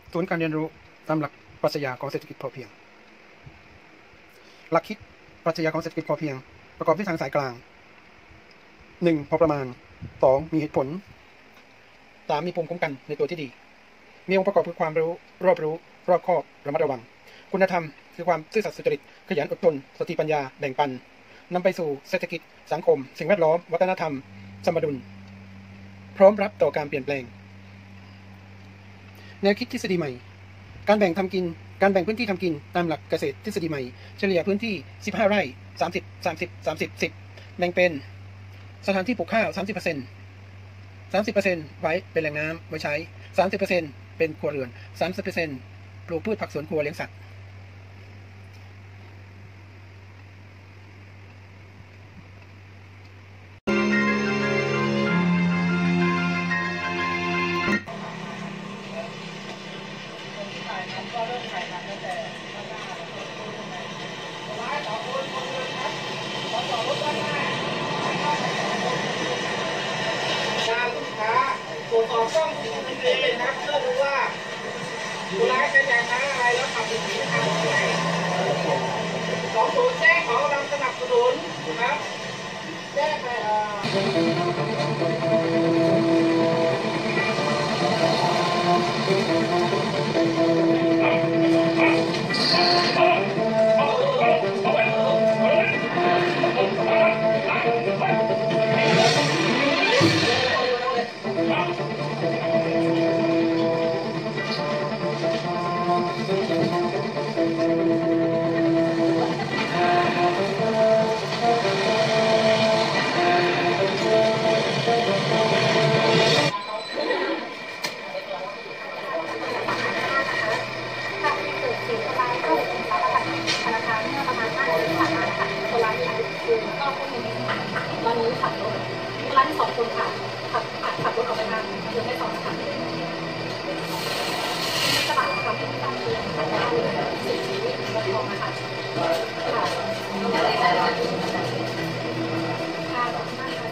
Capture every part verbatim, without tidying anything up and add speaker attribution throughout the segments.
Speaker 1: ศูนย์การเรียนรู้ตามหลักปรัชญาของเศรษฐกิจพอเพียงหลักคิดปรัชญาของเศรษฐกิจพอเพียงประกอบด้วยทางสายกลางหนึ่งพอประมาณสองมีเหตุผลสามมีภูมิคุ้มกันในตัวที่ดีมีองค์ประกอบคือความรู้รอบรู้รอบคอบระมัดระวังคุณธรรมคือความซื่อสัตย์สุจริตขยันอดทนสติปัญญาแบ่งปันนำไปสู่เศรษฐกิจสังคมสิ่งแวดล้อมวัฒนธรรมสมดุลพร้อมรับต่อการเปลี่ยนแปลงแนวคิดทฤษฎีใหม่การแบ่งทำกินการแบ่งพื้นที่ทำกินตามหลักเกษตรทฤษฎีใหม่เฉลี่ยพื้นที่สิบห้าไร่สามสิบ สามสิบ สามสิบ สิบแบ่งเป็นสถานที่ปลูกข้าว สามสิบเปอร์เซ็นต์ สามสิบเปอร์เซ็นต์ ไว้เป็นแหล่งน้ำไว้ใช้ สามสิบเปอร์เซ็นต์ เป็นครัวเรือน สามสิบเปอร์เซ็นต์ ปลูกพืชผักสวนครัวเลี้ยงสัตว์
Speaker 2: ตรวจสอบกล้องซีซีทีวีนะครับเพื่อดูว่าผู้ร้ายใช้ยาช้างอะไรแล้วขับหนีทางไหนสองศูนย์แจ้งขอกำลังสนับสนุนนะครับแจ้งไปเอ่ตอนนี้ขับรถร้านที่สองคนค่ะขับขับรถออกไปทางเรือแม่สอดค่ะกระบะทำให้มีการเตือนขับได้สี่ชีวิตรถทองนะคะค่ะค่ะขอบคุณมากค่ะ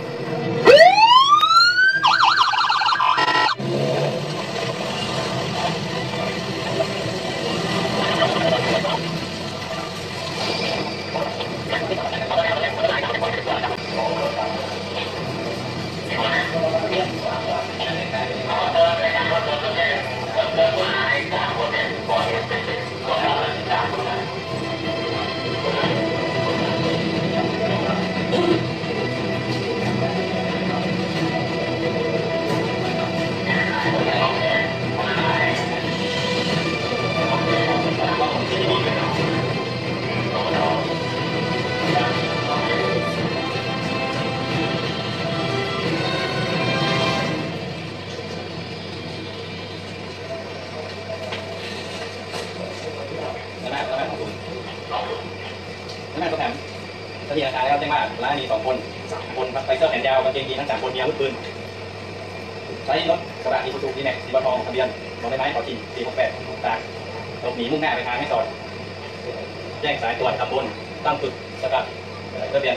Speaker 3: แม่ตัวแถมสถียรการแล้วแจ้งว่าร้านมีสองคนสามคนไปเสื้อแขนยาวกางเกงยีนทั้งสามคนมีอาวุธปืนใช้รถกระบะอีซูซูดีแม็กสีบอลทองทะเบียนบอลไม้ไม้ขอชินสี่หกแปดตากหลบหนีมุ่งหน้าไปทางแม่สอดแจ้งสายตรวจตำบลตั้งฝึกสกัดทะเบียน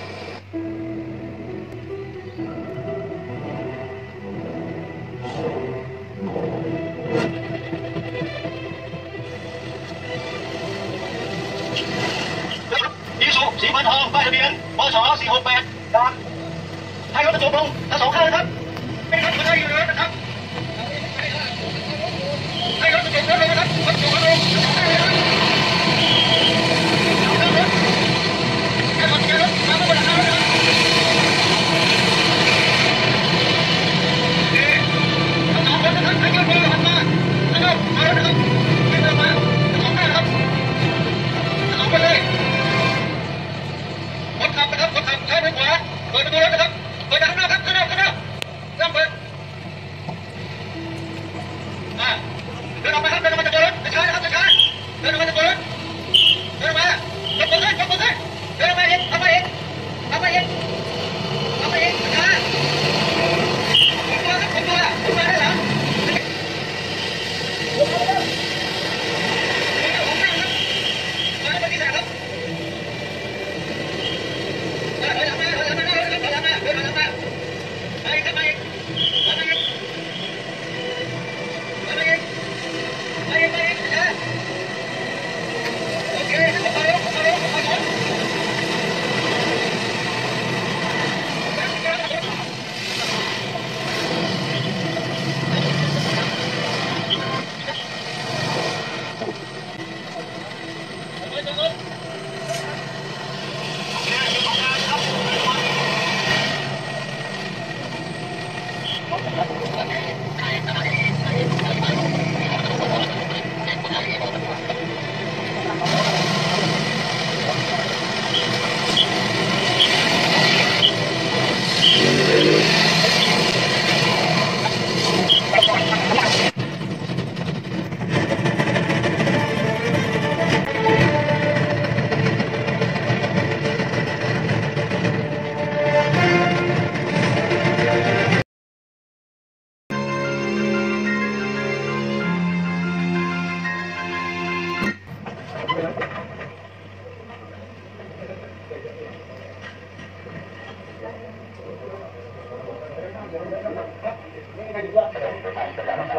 Speaker 3: สีบอลทองป้ายทะเบียนบชสี่หกแปดดากให้รถกระจกลงทั้งสองข้างนะครับไม่ครับไม่ได้อยู่เลยนะครับให้รถกระจกลงนะครับรถกระจกลงให้รถเกียร์รถมาบนหลังคานะครับนี่ทั้งสองคนนะครับให้ยกมือหันมาให้ยกมาแล้วนะครับให้เดินมาทั้งสองข้างนะครับทั้งสองคนเลยคนขับนะครับคนขับใช้มือขวาเปิดประตูรถนะครับเปิดด้านหน้าครับข้างหน้าข้างหน้าเริ่มเปิดอ่าเดินออกไปครับเดินออกมาจากตัวรถช้าๆนะครับช้าๆเดินออกมาจากตัวรถเดินออกมายกมือขึ้นยกมือขึ้นเดินออกมาเองเอาไปเองเอาไปเองเอาไปเองช้าผมตัวครับผมตัวผมมาได้หรอผมมาแล้วผมมาครับมาแล้วปฏิเสธครับเดินออกมาเดินออกมาเดินออกมาเดินออกมาเดินออกมาไปครับไปไปไปไปไป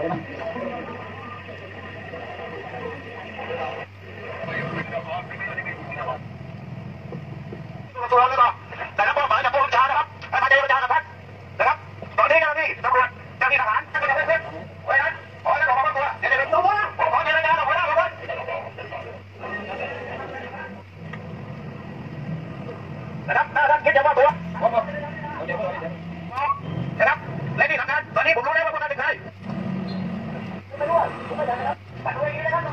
Speaker 4: ตัวแล้วก็แต่ละเป้าหมายจากผู้บัญชานะครับมาเจรจากับพักนะครับตอนนี้เจ้าหน้าที่ตำรวจเจ้าหน้าที่ทหารจะเป็นเพื่อนไว้นั้นขอให้เราขอมาตัวเดี๋ยวเดี๋ยวตัวขอเจรจากับหัวหน้าครับนะครับถ้าท่านคิดจะว่าตัวนะครับและที่สำคัญตอนนี้ผมรู้แล้วว่าพวกนั้นเป็นใครไม่รู้ผมไม่ได้นะครับแต่ตัวเองนะครับ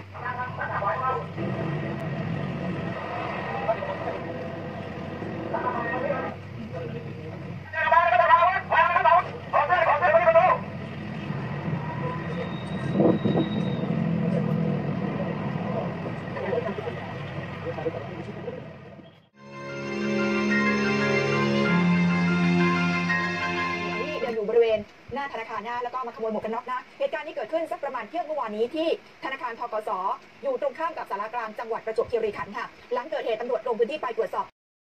Speaker 5: บริเวณหน้าธนาคารนะแล้วก็มาขโมยหมวกกันน็อกนะเหตุการณ์นี้เกิดขึ้นสักประมาณเที่ยงเมื่อวานนี้ที่ธนาคารธกส.อยู่ตรงข้ามกับศาลากลางจังหวัดประจวบคีรีขันธ์ค่ะหลังเกิดเหตุตำรวจลงพื้นที่ไปตรวจสอบ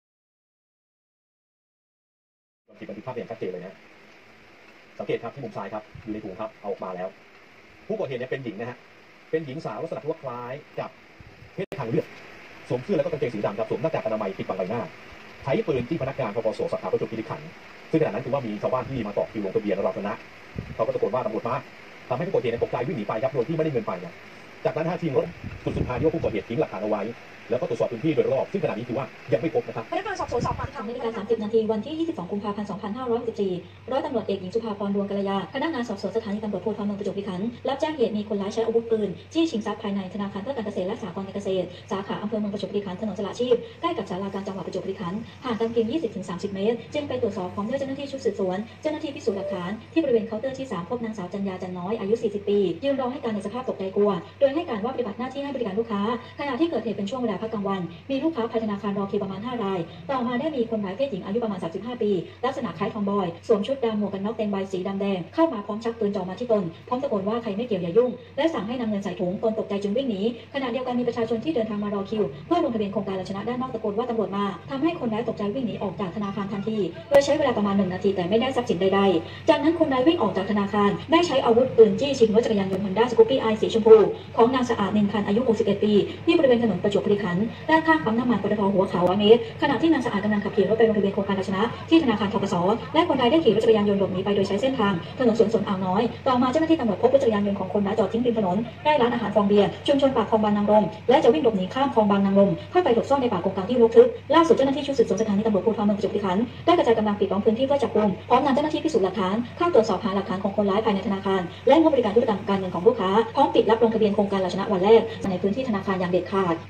Speaker 6: บันทึกภาพอย่างชัดเจนเลยนะสังเกตครับที่มุมซ้ายครับอยู่ในถุงครับเอาออกมาแล้วผู้ก่อเหตุเนี่ยเป็นหญิงนะฮะเป็นหญิงสาวลักษณะที่ว่าคล้ายกับเพศทางเลือกสวมเสื้อแล้วก็กางเกงสีดำครับสวมหน้ากากอนามัยปิดบังใบหน้าใช้ปืนที่พนักงานธกส.สาขาประจวบคีรีขันธ์ซึ่งขณะนั้นคือว่ามีชาวบ้านที่มาต่อคิวลงทะเบียนรับชนะเขาก็ตะโกนว่าตำรวจมาทำให้ผู้ก่อเหตุตกใจวิ่งหนีไปครับโดยที่ไม่ได้เงินไปนะจากนั้นทีมรถจุดสุดท้ายที่ว่าผู้ก่อเหตุทิ้งหลักฐานเอาไว้แล้วก็ตรวจสอบพื้นที่โดยรอบซึ่งขณะนี้ถือว่ายังไม่พบนะครับ
Speaker 5: พนักงานสอบสวนสอบปากคำ
Speaker 7: นาฬิกาสามสิบนาทีวันที่ยี่สิบสองกุมภาพันธ์สองพันห้าร้อยหกสิบสี่ร้อยตำรวจเอกหญิงสุภาพรดวงกัลยาพนักงานสอบสวนสถานีตำรวจภูธรเมืองประจวบคีรีขันธ์รับแจ้งเหตุมีคนร้ายใช้อาวุธปืนจี้ชิงทรัพย์ภายในธนาคารเพื่อการเกษตรและสหกรณ์การเกษตรสาขาอำเภอเมืองประจวบคีรีขันธ์ถนนสละชีพใกล้กับศาลาการจังหวัดประจวบคีรีขันธ์ห่างกันเพียง ยี่สิบถึงสามสิบ เมตรจึงไปตรวจสอบพร้อมด้วยเจ้าหน้าที่ชุดสืบสวนเจ้าหน้าที่พิสูจน์หลักฐานที่บริเวณเคาน์เตอร์ที่สามพบนางสาวจันยาจันน้อยอายุสี่สิบปียืนรอให้การในสภาพตกใจกลัวโดยให้การว่าปฏิบัติหน้าที่ให้บริการลูกค้าขณะที่เกิดเหตุเป็นช่วงเวลาพักกลางวันมีลูกค้าภายในธนาคารรอคิวประมาณห้ารายต่อมาได้มีคนร้ายเพศหญิงอายุประมาณสามสิบห้าปีลักษณะคล้ายทอมบอยสวมชุดดำหมวกกันน็อกเต็มใบสีดำแดงเข้ามาพร้อมชักปืนจ่อมาที่ตนพร้อมตะโกนว่าใครไม่เกี่ยวอย่ายุ่งและสั่งให้นำเงินใส่ถุงตนตกใจจึงวิ่งหนีขณะเดียวกันมีประชาชนที่เดินทางมารอคิวเพื่อลงทะเบียนโครงการเราชนะด้านนอกตะโกนว่าตำรวจมาทำให้คนร้ายตกใจวิ่งหนีออกจากธนาคารทันทีโดยใช้เวลาประมาณหนึ่งนาทีแต่ไม่ได้ทรัพย์สินใดๆจากนั้นคนร้ายวิ่งออกจากธนาคารได้ใช้อาวุธปืนจี้ชิงรถจักรยานยนต์ฮอนด้าสกูปปี้ไอสีชมพูของนางสะอาดนินพันธ์อายุหกสิบเอ็ดปีที่บริเวณถนนประจวบคีรีขันธ์ด้านข้างปั๊มน้ำมันปตท.หัวเขาเมตรขณะที่นางสะอาดกำลังขับขี่รถไปลงทะเบียนโครงการเราชนะที่ธนาคารธกส.และคนร้ายได้ขี่รถจักรยานยนต์หลบหนีไปโดยใช้เส้นทางถนนสวนสนอ่าวน้อยต่อมาเจ้าหน้าที่ตำรวจพบรถจักรยานยนต์ของคนร้ายจอดทิ้งริมถนนใกล้ร้านอาหารฟองเบียร์ชุมชนปากคลองบางนางรมและจะวิ่งหลบหนีข้ามคลองบางนางรมเข้าไปหลบซ่อนในป่าโกงกลางที่รกทึบล่าสุดเจ้าหน้าที่ชุดสืบสวนสถานีตำรวจภูธรเมืองประจวบคีรีขันธ์ได้กระจายกำลังปิดล้อมพื้นที่เพื่อจับกุมพร้อมนำเจ้าหน้าที่พิสูจน์หลักฐานเข้าตรวจสอบหาหลักฐานของคนร้ายภายในธนาคารและงบบริการธุรกรรมการเงินของลูกค้าพร้อมปิดรับลงทะเบียนโครงการเราชนะวันแรกในพื้นที่ธนาคารอย่างเด็ดขาด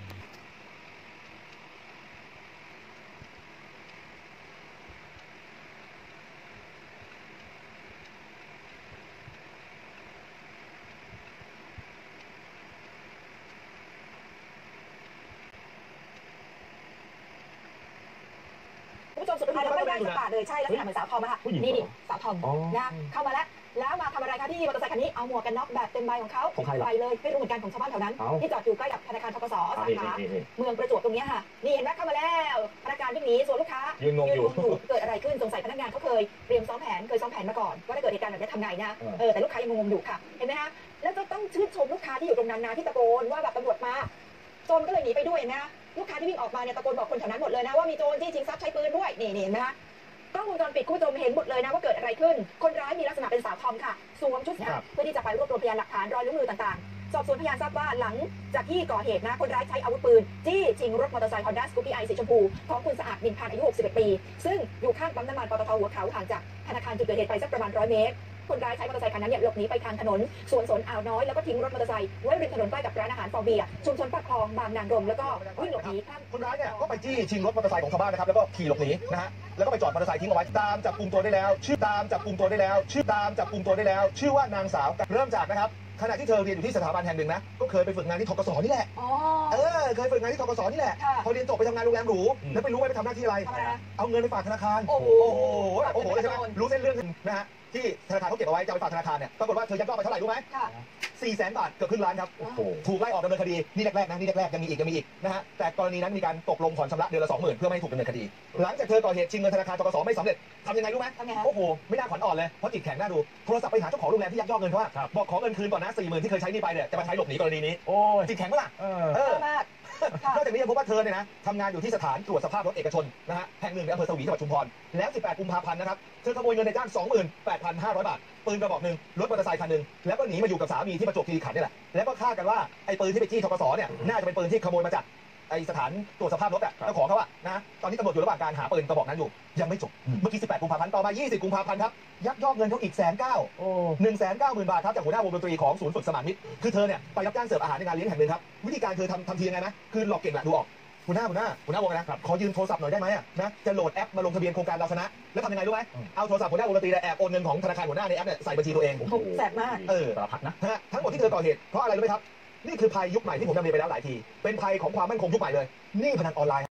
Speaker 7: ผู้ชมสุดท้ายแล้วไม่ได้สักบาทเลยใช่แล้วที่ทำเหมือนสาวทอมอะค่ะนี่ดิสาวทอมนะเข้ามาแล้วแล้วมาทำอะไรคะที่มอเตอร์ไซค์คันนี้เอาหมวกกันน็อกแบบเต็มใบของเขาไปเลยไม่รู้เหมือนกันของชาวบ้านแถวนั้นที่จอดอยู่ใกล้กับธนาคารธกส.สาขาเมืองประจวบตรงนี้ค่ะนี่เห็นไหมเข้ามาแล้วพนักงานวิ่งหนีส่วนลูกค้ายืนงงอยู่เกิดอะไรขึ้นสงสัยพนักงานเขาเคยเตรียมซ้อมแผนเคยซ้อมแผนมาก่อนว่าถ้าเกิดเหตุการณ์แบบนี้ทำไงนะเออแต่ลูกค้ายังงงอยู่ค่ะเห็นไหมคะแล้วจะต้องชื่นชมลูกค้าที่อยู่ตรงนั้นนะที่ตะโกนว่าแบบตำรวจมาโจรก็เลยหนีไปด้วยนะลูกค้าที่วิ่งออกมาเนี่ยตะโกนบอกคนแถวนั้นหมดเลยนะว่ามีโจรที่ชิงทรัพย์ใช้ปืนด้วยนี่เห็นไหมคะกล้องวงจรปิดคุณผู้ชมเห็นหมดเลยนะว่าเกิดอะไรขึ้นคนร้ายมีลักษณะเป็นสาวทอมค่ะสวมชุดนะเพื่อที่จะไปรวบรวมพยานหลักฐานรอยนิ้วมือต่างๆสอบสวนพยานทราบว่าหลังจากที่ก่อเหตุนะคนร้ายใช้อาวุธปืนจี้ชิงรถมอเตอร์ไซค์ Honda Scoopy i สีชมพูของคุณสะอาดนินพันธ์อายุหกสิบเอ็ดปีซึ่งอยู่ข้างปั๊มน้ำมันปตท.หัวเขาห่างจากธนาคารจุดเกิดเหตุไปสักประมาณร้อยเมตรคนร้ายใช้มอเตอร์ไซค์คันนั้นเนี่ยหลบหนีไปทางถนนสวนสนอ่าวน้อยแล้วก็ทิ้งรถมอเตอร์ไซค์ไว้ริมถนนใกล้กับร้านอาหารฟองเบียร์ชุมชนปากคลองบางนางรมแล้วก็วิ่งหลบหนี
Speaker 4: คนร้ายเนี่ยก็ไปจี้ชิงรถมอเตอร์ไซค์ของชาวบ้านนะครับแล้วก็ขี่หลบหนีนะฮะแล้วก็ไปจอดมอเตอร์ไซค์ทิ้งเอาไว้ตามจับกุมตัวได้แล้วชื่อตามจับกุมตัวได้แล้วชื่อตามจับกุมตัวได้แล้วชื่อว่านางสาวเริ่มจากนะครับขณะที่เธอเรียนอยู่ที่สถาบันแห่งหนึ่งนะก็เคยไปฝึกงานที่ธกส.นี่แหละเออเคยฝึกงานที่ธกส.นี่แหละพอเรียนจบไปทำงานโรงแรมหรูแล้วไปรู้ว่าไปทำหน้าที่อะไรเอาเงินไปฝากธนาคารโอ้โหโอ้โหเลยใช่ไหมรู้เส้นเรื่องนะฮะที่ธนาคารเขาเก็บเอาไว้จะไปฝากธนาคารเนี่ยปรากฏว่าเธอยักยอกไปเท่าไหร่รู้ไหมสี่แสนบาทเกือบครึ่งล้านครับ
Speaker 6: โอ้โห
Speaker 4: ถูกไล่ออกดำเนินคดีนี่แรกๆนะนี่แรกๆยังมีอีกยังมีอีกนะฮะแต่กรณีนั้นมีการตกลงผ่อนชำระเดือนละสองหมื่นเพื่อไม่ให้ถูกดำเนินคดีหลังจากเธอก่อเหตุชิงเงินธนาคารธกสไม่สำเร็จทำยังไงรู้ไหม
Speaker 5: ทำไงฮะ
Speaker 4: โอ้โหไม่น่าขวัญอ่อนเลยเพราะจิตแข็งน่าดูโทรศัพท์ไปหาเจ้าของโรงแรมที่ยักยอกเงินเขาว่า
Speaker 6: ครับ
Speaker 4: บอกขอเงินคืนก่อนนะสี่หมื่นที่เคยใช้นี่ไปเนี่ยจะมาใช้หลบหนีกรณีนี้
Speaker 6: โอ้ย
Speaker 4: จิตแข็งปะล่ะ
Speaker 6: เออ
Speaker 4: เออ
Speaker 5: มากค่ะ
Speaker 4: นอกจากนี้ยังพบว่าเธอเนี่ยนะทำงานอยู่ที่สถานตรวจสภาพรถเอกชนนะฮะแห่งหนึ่งในอำเภอสวีจังหวัดชุมพรแล้วสิบแปดกุมภาพันธ์นะครับเธอขโมยเงินในจ้าง สองหมื่นแปดพันห้าร้อย บาทปืนกระบอกหนึ่งรถมอเตอร์ไซค์คันหนึ่งแล้วก็หนีมาอยู่กับสามีที่ประจวบคีรีขันธ์นี่แหละแล้วก็คาดกันว่าไอ้ปืนที่ไปจี้ธกสเนี่ยน่าจะเป็นปืนที่ขโมยมาจากไอ้สถานตรวจสภาพรถอะเจ้าของเขาอะนะตอนนี้ตำรวจอยู่ระหว่างการหาปืนกระบอกนั้นอยู่ยังไม่จบเมื่อกี้สิบแปดกุมภาพันธ์ต่อมายี่สิบกุมภาพันธ์ครับยักยอกเงินเขาอีกแสนเก้า
Speaker 6: โอ้
Speaker 4: หนึ่งแสนเก้าหมื่นบาทครับจากหัวหน้าวงดนตรีของศูนย์ฝึกสมานมิตรคือเธอเนี่ยไปรับจ้างเสิร์ฟอาหารในงานเลี้ยงแห่งหนึ่งครับวิธีการเธอทำทำทียังไงไหมคือหลอกเก่งแหละดูออกหัวหน้าหัวหน้าหัวหน้าวงนะครับขอยืมโทรศัพท์หน่อยได้ไหมอะนะจะโหลดแอปมาลงทะเบียนโครงการเราชนะแล้วทำยังไงรู้ไหมเอาโทรศัพท์หัวหน้าวงดนตรีเนี่ยแอบโอนเงินของธนาคารหัวหน้าในแอปเนี่ยใส่บัญชีตัวเอง
Speaker 6: โอ้โห
Speaker 5: แสบมาก
Speaker 4: เออ
Speaker 6: สารพัดนะ
Speaker 4: ฮะทั้งหมดที่เธอก่อเหตุเพราะอะไรรู้ไหมครับนี่คือภัยยุคใหม่ที่ผมนำเรียนไปแล้วหลายทีเป็นภัยของความมั่นคงยุคใหม่เลยหนี้พนันออนไลน์